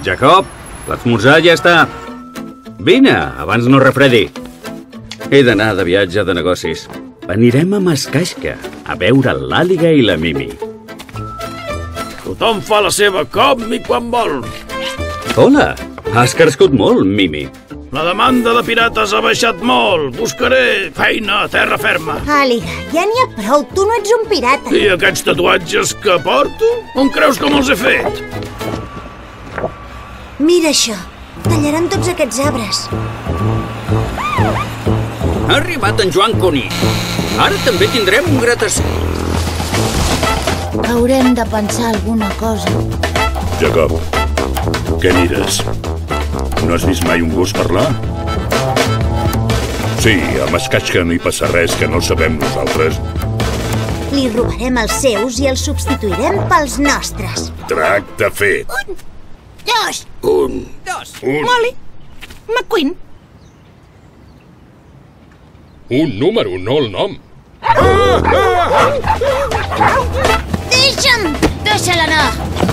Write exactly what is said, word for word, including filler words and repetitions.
Jacob, l'esmorzar ja està. Vine, abans no refredi. He d'anar de viatge de negocis. Anirem a Mascasca a veure l'Àliga i la Mimi. Tothom fa la seva com i quan vol. Hola, has crescut molt, Mimi. La demanda de pirates ha baixat molt. Buscaré feina a terra ferma. Àliga, ja n'hi ha prou. Tu no ets un pirata. I aquests tatuatges que porto? On creus que me'ls he fet? Mira això. Tallaran tots aquests arbres. Ha arribat en Joan Cuní. Ara també tindrem un gratacel. Haurem de pensar alguna cosa. Jacob, què mires? No has vist mai un gos parlar? Sí, a Mascasca no hi passa res que no sabem nosaltres. Li robarem els seus i els substituirem pels nostres. Tracte fet. Un, dos, Un. dos. Un. Molly, McQueen. Un número, no el nom. Deixa'm! Deixa-la anar!